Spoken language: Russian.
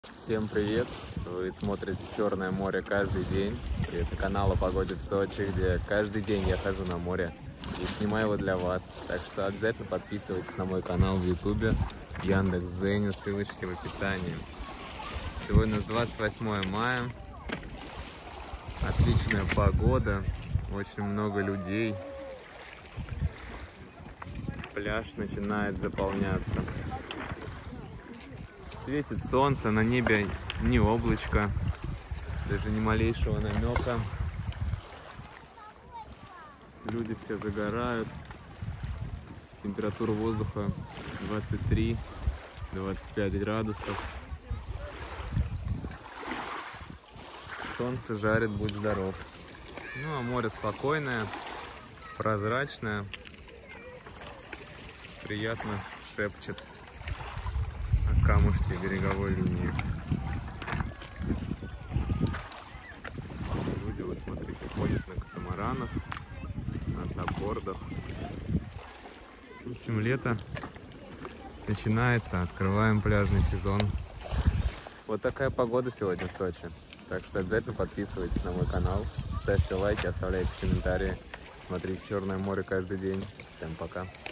Всем привет! Вы смотрите Черное море каждый день. И это канал о погоде в Сочи, где каждый день я хожу на море и снимаю его для вас. Так что обязательно подписывайтесь на мой канал в Ютубе, Яндекс.Дзене, ссылочки в описании. Сегодня 28 мая. Отличная погода, очень много людей. Пляж начинает заполняться. Светит солнце, на небе ни облачка, даже ни малейшего намека. Люди все загорают. Температура воздуха 23-25 градусов. Солнце жарит, будь здоров. Ну а море спокойное, прозрачное, приятно шепчет о камушке береговой линии. Люди, вот смотрите, ходят на катамаранах, на саппордах. В общем, лето начинается, открываем пляжный сезон. Вот такая погода сегодня в Сочи. Так что обязательно подписывайтесь на мой канал, ставьте лайки, оставляйте комментарии. Смотрите Черное море каждый день. Всем пока!